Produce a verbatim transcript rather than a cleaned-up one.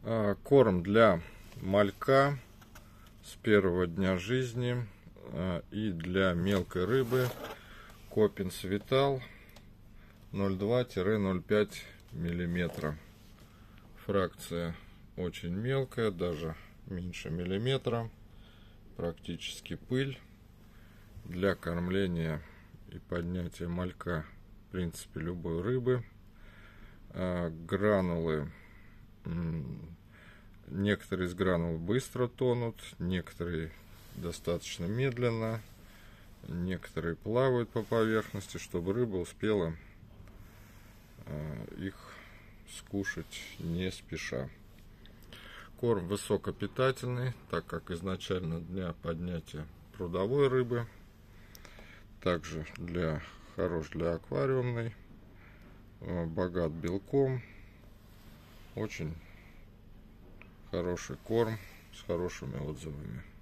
А, Корм для малька с первого дня жизни а, и для мелкой рыбы Копинс Витал ноль два — ноль пять миллиметра. Фракция очень мелкая, даже меньше миллиметра. Практически пыль. Для кормления и поднятия малька, в принципе, любой рыбы. А, гранулы. Некоторые из гранул быстро тонут, некоторые достаточно медленно, некоторые плавают по поверхности, чтобы рыба успела их скушать не спеша. Корм высокопитательный, так как изначально для поднятия прудовой рыбы, также для хорош для аквариумной, богат белком, очень хороший корм с хорошими отзывами.